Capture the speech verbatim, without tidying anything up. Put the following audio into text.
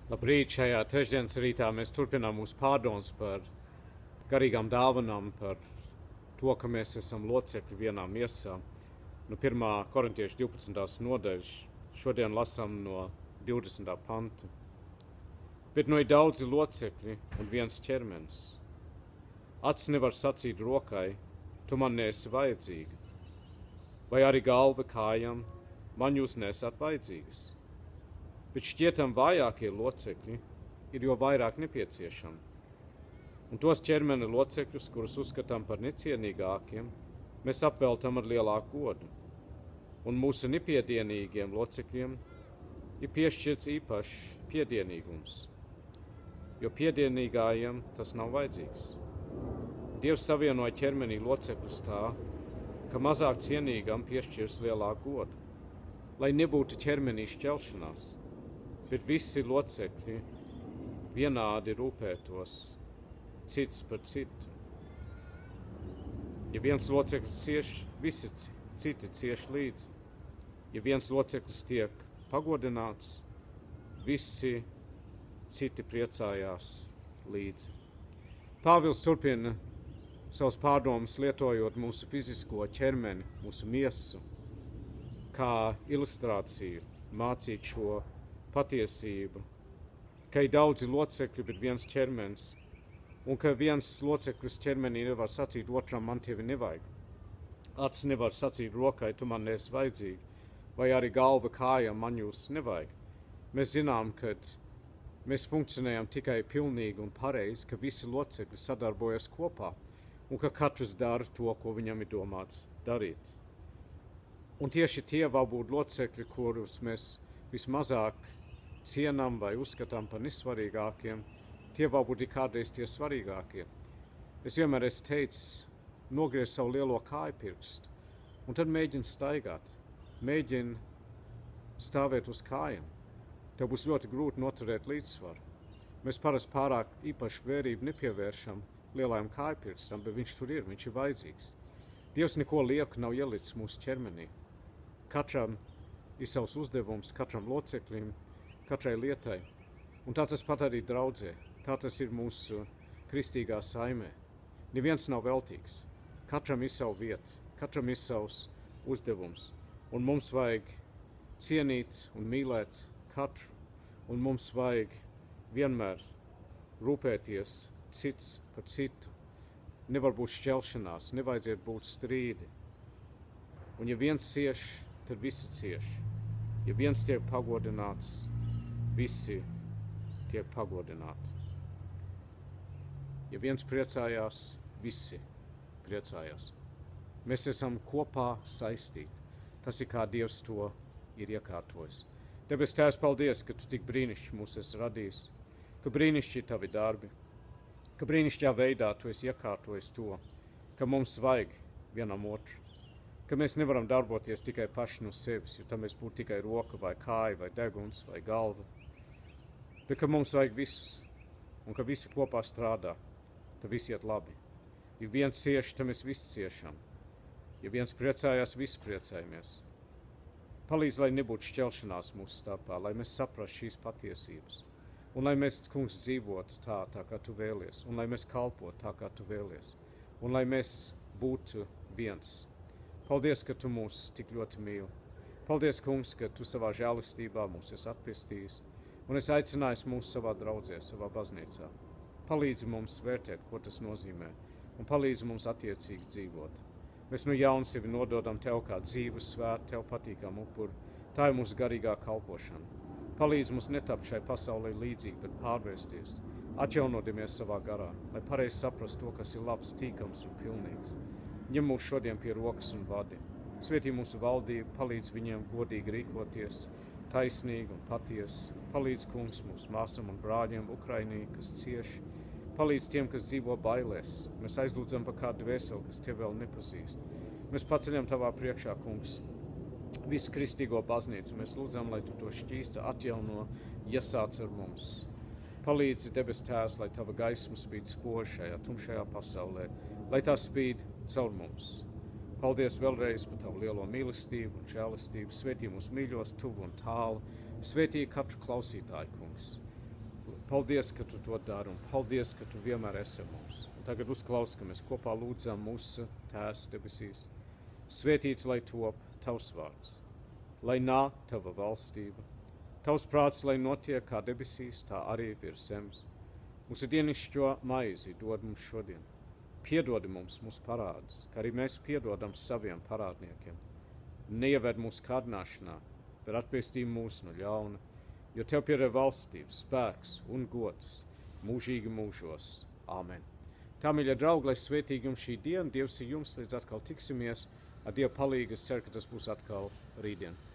Labrīt, šajā trešdienas rītā mēs turpinām mūsu pārdomas par garīgām dāvanām, par to, ka mēs esam locekļi vienā miesā. No pirmā korintiešu divpadsmitās nodaļas, šodien lasām no divdesmitā panta. Bet no ir daudzi locekļi un viens ķermenis. Acis nevar sacīt rokai, tu man neesi vajadzīga. Vai arī galva kājām, man jūs nesat vajadzīgas. Bet šķietam vājākie locekļi ir jo vairāk nepieciešami. Un tos ķermeni locekļus, kurus uzskatām par necienīgākiem, mēs apveltam ar lielāku godu. Un mūsu nepiedienīgiem locekļiem ir piešķirts īpašs piedienīgums, jo piedienīgājiem tas nav vajadzīgs. Dievs savienoja ķermenī locekļus tā, ka mazāk cienīgam piešķirs lielāku godu, lai nebūtu ķermenī šķelšanās, bet visi locekļi vienādi rūpētos cits par citu. Ja viens loceklis cieš, visi citi cieš līdzi. Ja viens loceklis tiek pagodināts, visi citi priecājās līdzi. Pāvils turpina savus pārdomas lietojot mūsu fizisko ķermeni, mūsu miesu, kā ilustrāciju, mācīt šo patiesību, ka ir daudzi locekļi, bet viens ķermenis, un ka viens loceklis ķermenī nevar sacīt otram, man tevi nevajag. Acis nevar sacīt rokai, tu man neesi vajadzīga, vai arī galva kājām, man jūs nevajag. Mēs zinām, ka mēs funkcionējam tikai pilnīgi un pareizi, ka visi locekļi sadarbojas kopā, un ka katrs dara to, ko viņam ir domāts darīt. Un tieši tie vēl būtu locekļi, kurus mēs vismazāk cienam vai uzskatām par nesvarīgākiem, tie vēl būtu kādreiz tie svarīgākie. Es vienmēr esmu teicis, nogriez savu lielo kājpirkstu, un tad mēģini staigāt, mēģini stāvēt uz kājām. Tev būs ļoti grūti noturēt līdzsvaru. Mēs parasti pārāk īpaši vērību nepievēršam lielajam kājpirkstam, bet viņš tur ir, viņš ir vajadzīgs. Dievs neko lieku nav ielicis mūsu ķermenī. Katram ir savs uzdevums, katram loceklim, katrai lietai. Un tā tas pat arī draudzē. Tā tas ir mūsu kristīgā saimē. Neviens nav veltīgs. Katram ir savu vietu, katram ir savs uzdevums. Un mums vajag cienīt un mīlēt katru. Un mums vajag vienmēr rūpēties cits par citu. Nevar būt šķelšanās, nevajadzētu būt strīdi. Un ja viens cieš, tad visi cieš. Ja viens tiek pagodināts, visi tiek pagodināti. Ja viens priecājās, visi priecājās. Mēs esam kopā saistīti. Tas ir kā Dievs to ir iekārtojis. Debes Tēvs, paldies, ka tu tik brīnišķi mūs esi radījis, ka brīnišķi tavi darbi, ka brīnišķā veidā tu esi iekārtojis to, ka mums vajag vienam otru, ka mēs nevaram darboties tikai paši no sevis, jo tam mēs būtu tikai roka vai kāja vai deguns vai galva, bet ka mums vajag visus, un ka visi kopā strādā, tad visi iet labi. Ja viens cieš, tad mēs visi ciešam. Ja viens priecājās, visi priecājamies. Palīdz, lai nebūtu šķelšanās mūsu starpā, lai mēs saprastu šīs patiesības, un lai mēs, kungs, dzīvotu tā, tā kā tu vēlies, un lai mēs kalpotu tā, kā tu vēlies, un lai mēs būtu viens. Paldies, ka tu mūs tik ļoti mīli. Paldies, kungs, ka tu savā žēlistībā mūs esi atpestījis, un es aicināju mūs savā draudzē, savā baznīcā. Palīdzi mums vērtēt, ko tas nozīmē, un palīdzi mums attiecīgi dzīvot. Mēs no jauna sevi nododam tev kā dzīvu svētu, tev patīkam upuri. Tā ir mūsu garīgā kalpošana. Palīdzi mums netapt šai pasaulē līdzīgi, bet pārvērsties, atjaunodamies savā garā, lai pareizi saprast to, kas ir labs, tīkams un pilnīgs. Ņem mūs šodien pie rokas un vadi. Svētī mūsu valdību, palīdz viņiem godīgi rīkoties, taisnīgi un patiesi. Palīdz, kungs, mūsu māsam un brāļiem Ukrainī, kas cieši. Palīdz tiem, kas dzīvo bailēs. Mēs aizlūdzam par kādu dvēseli, kas tev vēl nepazīst. Mēs paceļam tavā priekšā, kungs, visu kristīgo baznīcu. Mēs lūdzam, lai tu to šķīstu atjauno, iesāc ar mums. Palīdzi, debes Tēvs, lai tava gaisma spīd spoži šajā tumšajā pasaulē, lai tā spīd caur mums. Paldies vēlreiz par tavu lielo mīlestību un žēlistību. Svētī mūs mīļos, tuvu un tālu. Svētī katru klausītāju, kungs. Paldies, ka tu to dari, un paldies, ka tu vienmēr esi ar mums. Un tagad uzklaus, ka mēs kopā lūdzam mūsu Tēvs debesīs. Svētīts, lai top tavs vārds, lai nāk tava valstība, tavs prāts, lai notiek kā debesīs, tā arī virs zemes. Mūsu dienišķo maizi dod mums šodien. Piedodi mums mūsu parādus, kā arī mēs piedodam saviem parādniekiem. Neieved mūsu kārdināšanā, bet atpestī mūs no ļauna, jo tev pieder valstība, spēks un gods mūžīgi mūžos. Āmen. Tā, mīļie draugi, lai svētīgi jums šī diena, Dievs ir jums, līdz atkal tiksimies. Ar Dievu palīgu es ceru, ka tas būs atkal rītdien.